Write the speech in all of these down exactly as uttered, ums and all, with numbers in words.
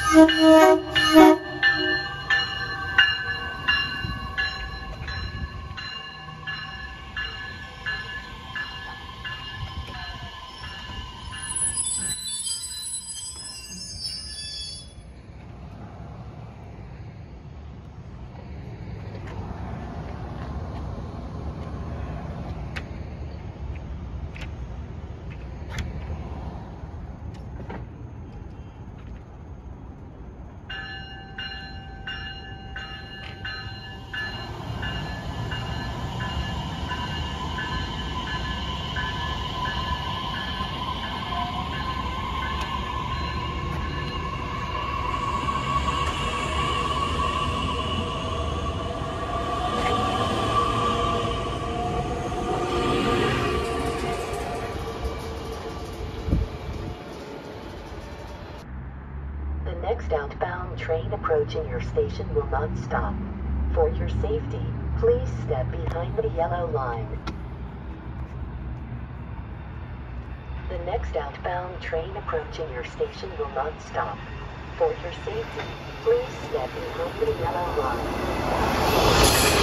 Next outbound train approaching your station will not stop. For your safety, please step behind the yellow line. The next outbound train approaching your station will not stop. For your safety, please step behind the yellow line.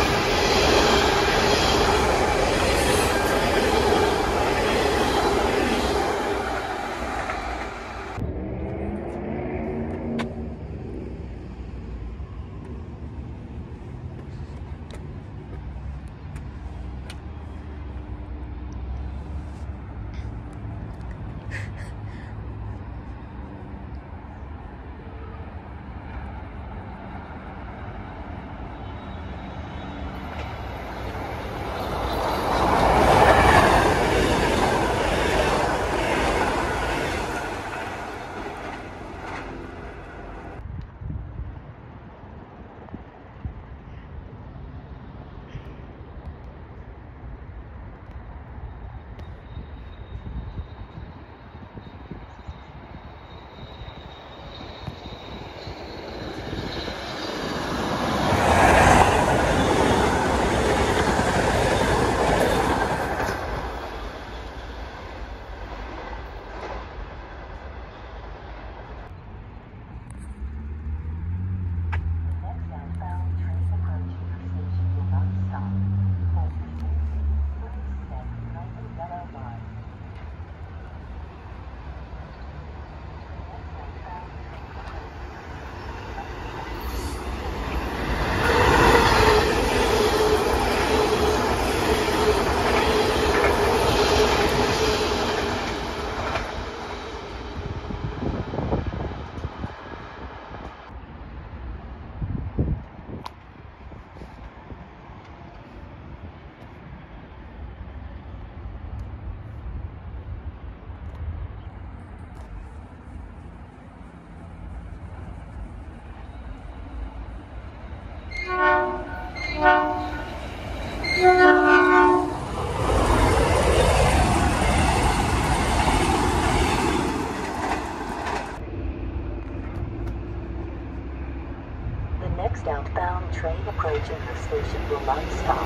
Next outbound train approaching your station will not stop.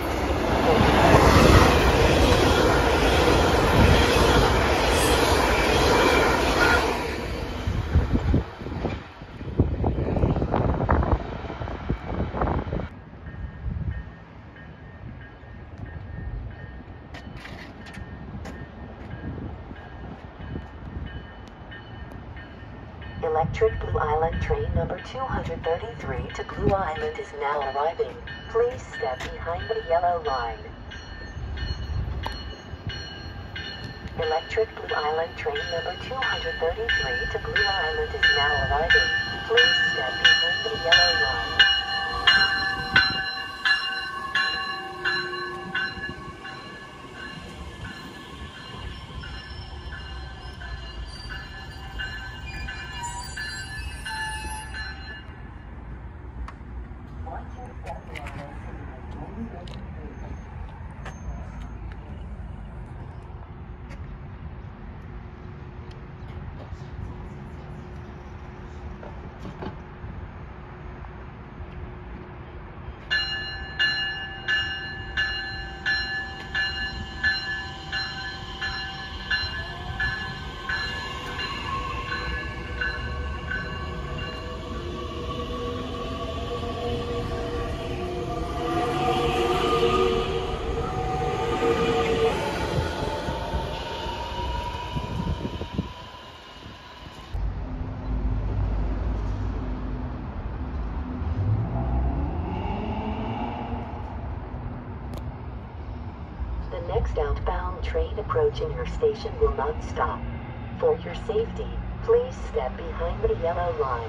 Electric Blue Island train number two hundred thirty-three to Blue Island is now arriving. Please step behind the yellow line. Electric Blue Island train number two hundred thirty-three to Blue Island is now arriving. Please step behind the yellow line. next outbound train approaching your station will not stop. For your safety, please step behind the yellow line.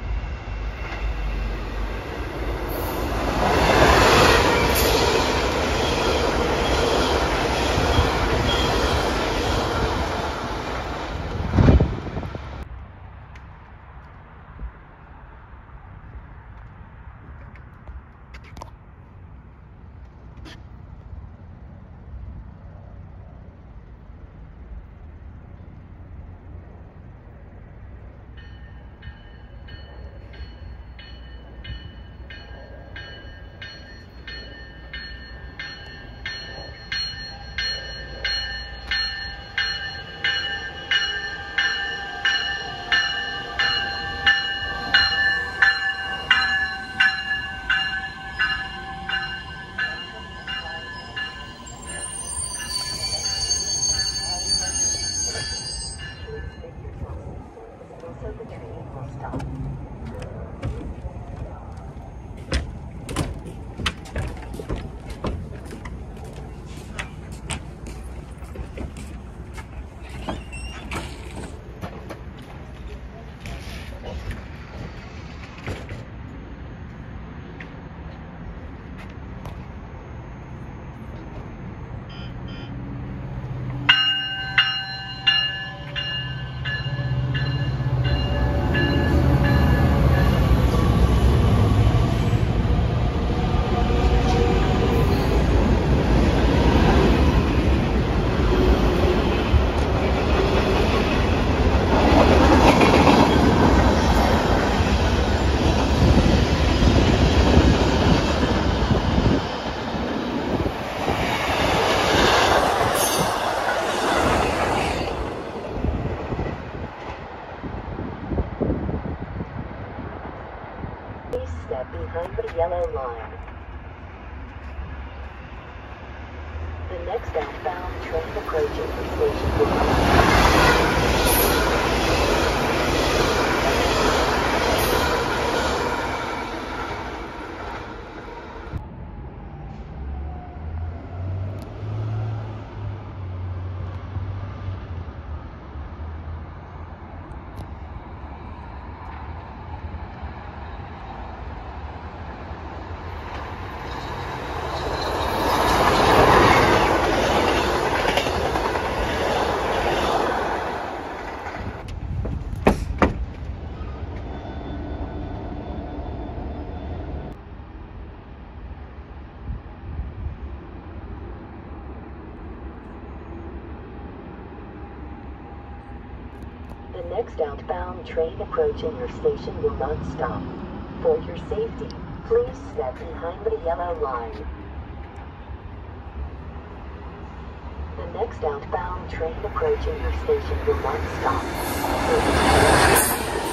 Step behind the yellow line. The next outbound train approaching the station will The next outbound train approaching your station will not stop. For your safety, please step behind the yellow line. The next outbound train approaching your station will not stop.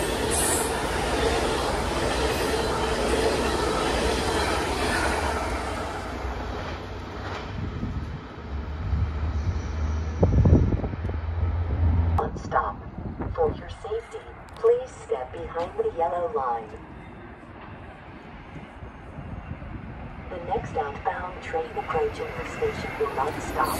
Stop. For your safety, please step behind the yellow line. The next outbound train approaching your station will not stop.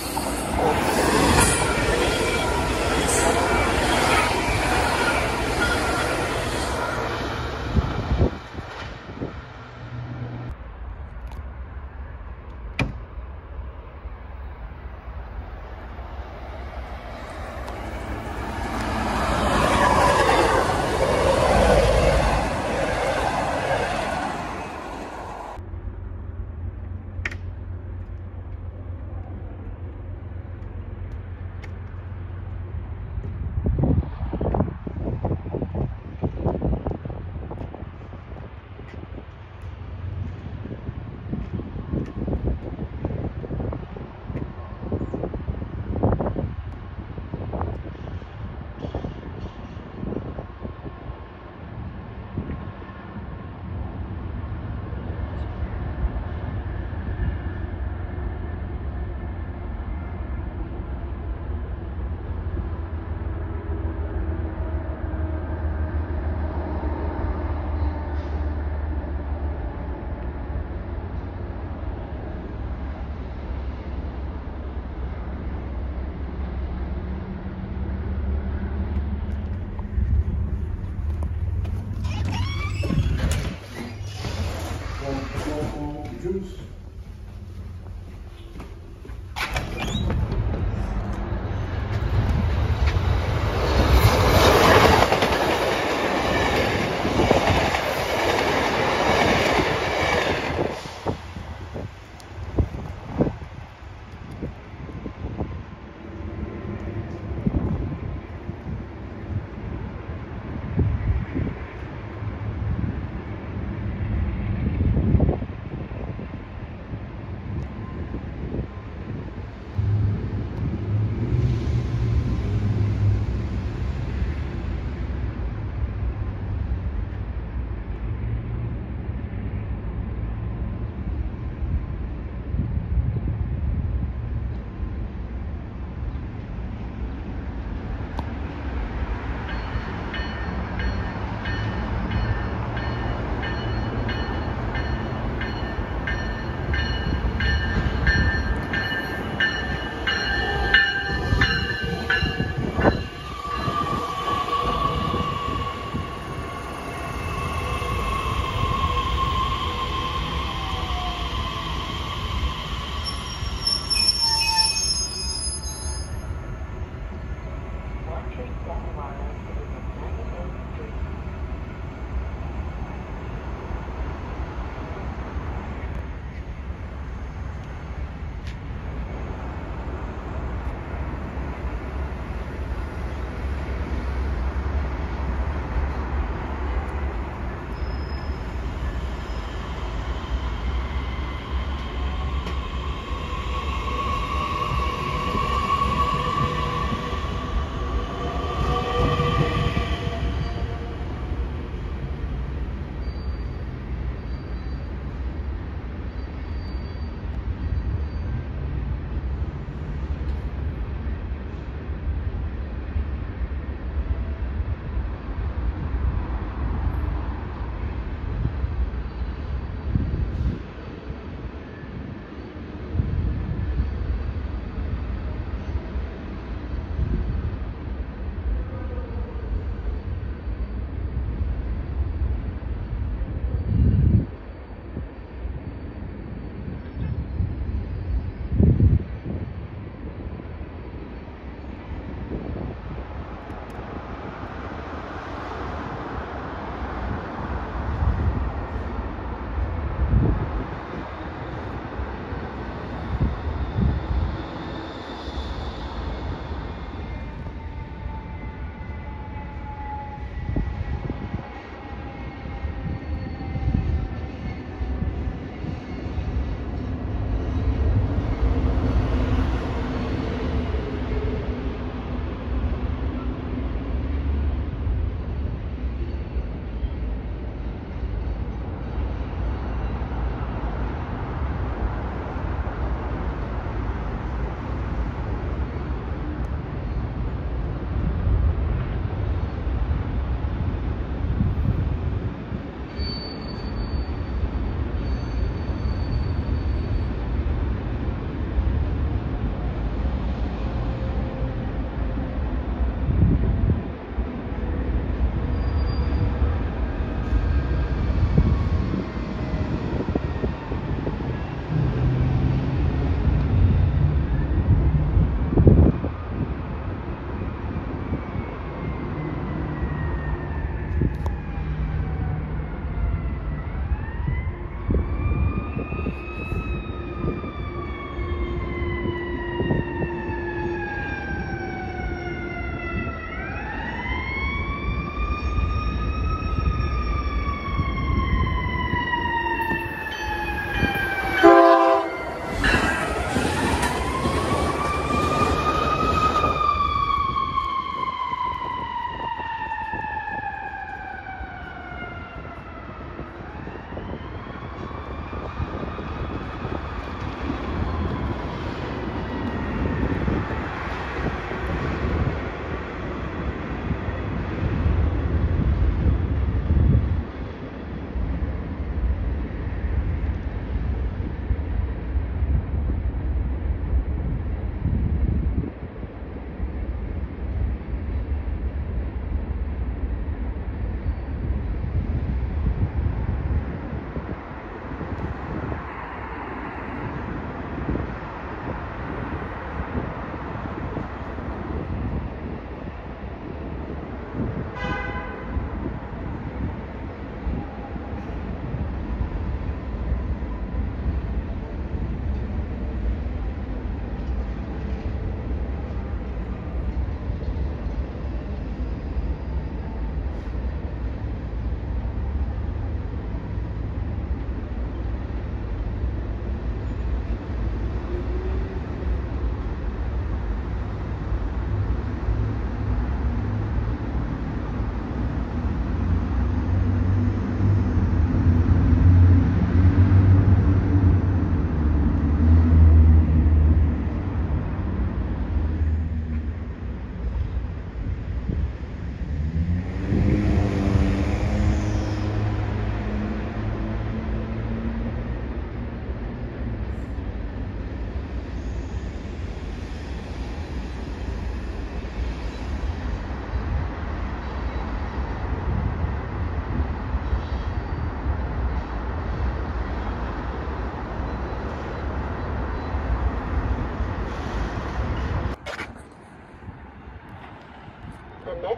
juice.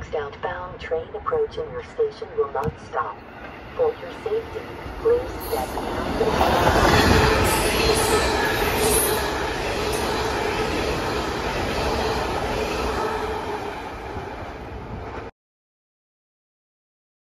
next outbound train approaching your station will not stop. For your safety, please step behind the